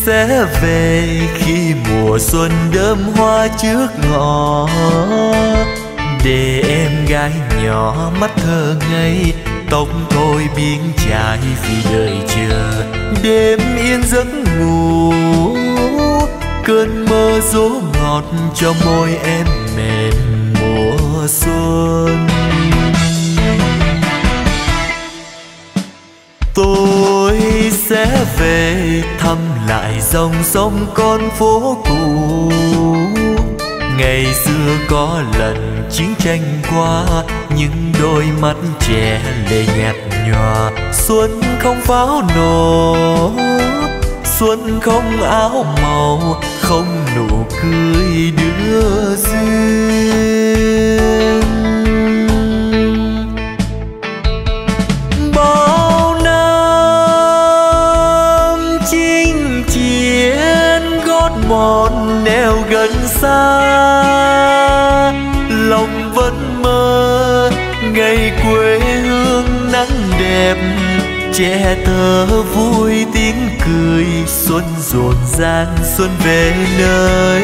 sẽ về khi mùa xuân đơm hoa trước ngõ, để em gái nhỏ mắt thơ ngây tóc thôi biến trái vì đợi chờ. Đêm yên giấc ngủ, cơn mơ dỗ ngọt cho môi em mềm mùa xuân. Tôi sẽ về thăm lại dòng sông con phố cũ, ngày xưa có lần chiến tranh qua, những đôi mắt trẻ lệ nhạt nhòa. Xuân không pháo nổ, xuân không áo màu, không nụ cười đưa duyên. Bao năm chinh chiến gót mòn nẻo gần xa, lòng vẫn mơ ngày quê hương nắng đẹp. Trẻ thơ vui tiếng cười, xuân rộn ràng xuân về nơi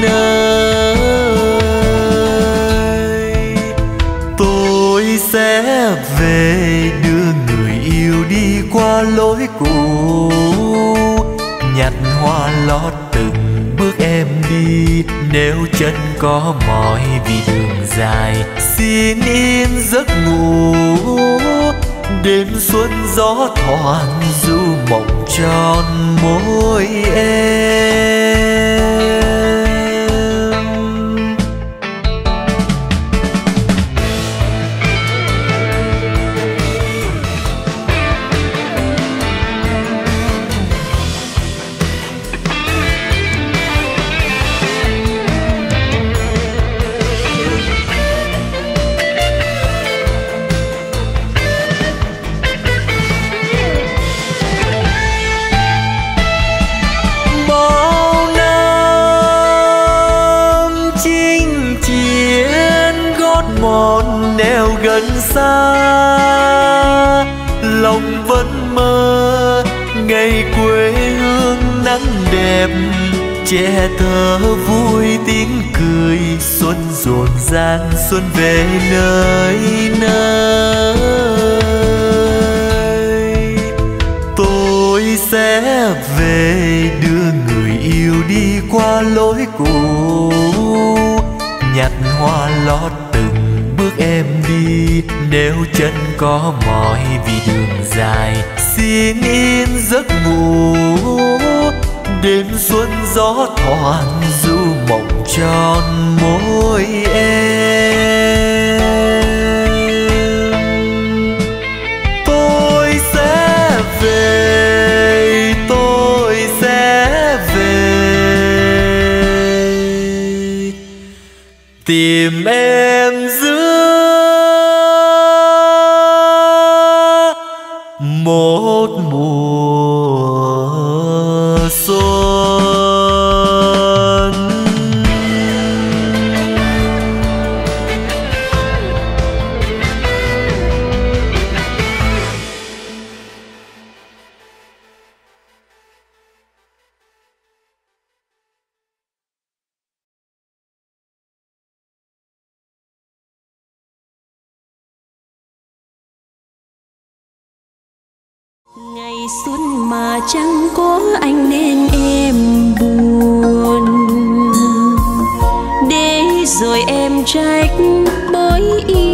nơi. Tôi sẽ về đưa người yêu đi qua lối cũ, nhặt hoa lót từng bước em đi. Nếu chân có mỏi vì đường dài, xin yên giấc ngủ. Đêm xuân gió thoảng du mộng tròn môi em. Mòn nẻo gần xa, lòng vẫn mơ ngày quê hương nắng đẹp. Trẻ thơ vui tiếng cười, xuân rộn ràng xuân về nơi nơi. Tôi sẽ về đưa người yêu đi qua lối cũ, nhặt hoa lót từng bước em đi. Nếu chân có mỏi vì đường dài, xin yên giấc ngủ. Đêm xuân gió thoảng du mộng tròn môi em. Tôi sẽ về, tôi sẽ về tìm em giữa một mùa xuân. Ngày xuân mà chẳng có anh nên em buồn, để rồi em trách bởi yêu.